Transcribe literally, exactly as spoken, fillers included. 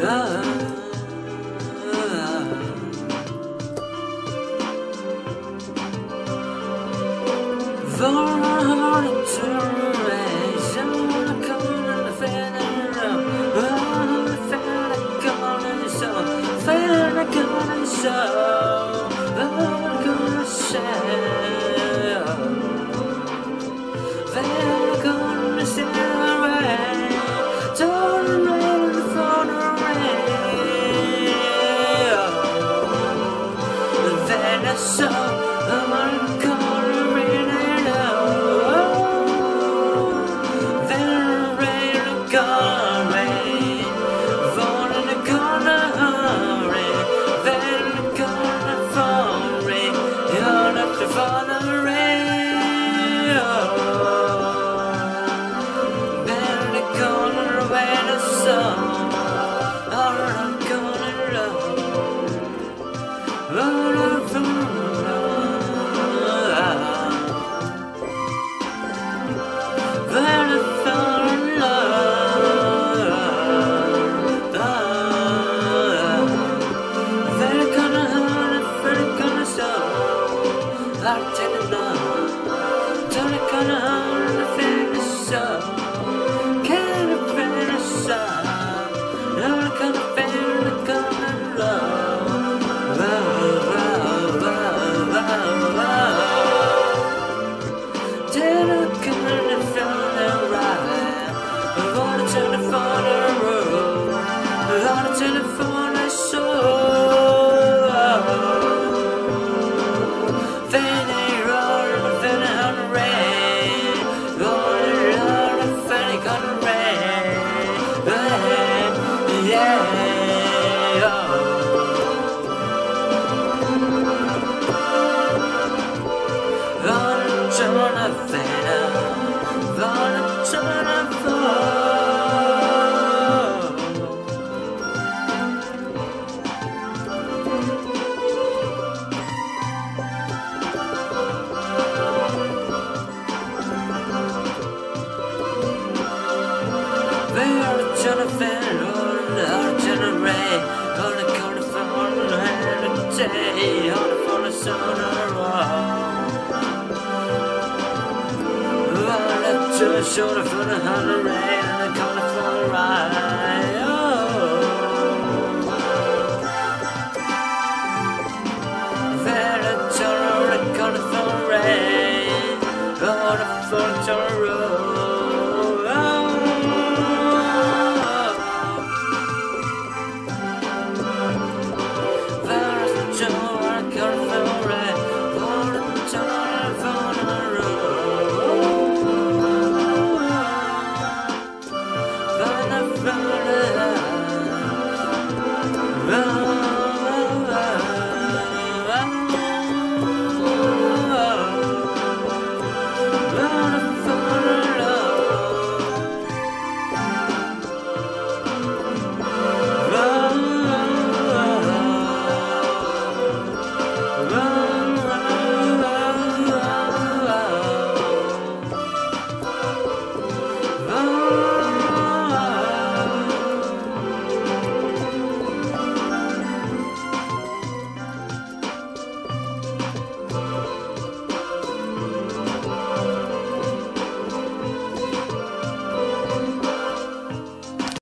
So I'm gonna rain it out. Then rain gonna rain, fall in the corner rain, then gonna fall rain, you're not to fall the rain. Then the corner where the sun, I'm gonna love, love from. Telephone I saw Fanny roll, Fanny on the rain Roll, roll, Fanny on the rain Yeah, Gonna turn a fan Gonna turn a fan Jonathan, Lord, generate, gonna call the phone, and a day, on the phone, it's on a roll. I'll let you show the phone, and a rain, and call the phone, right.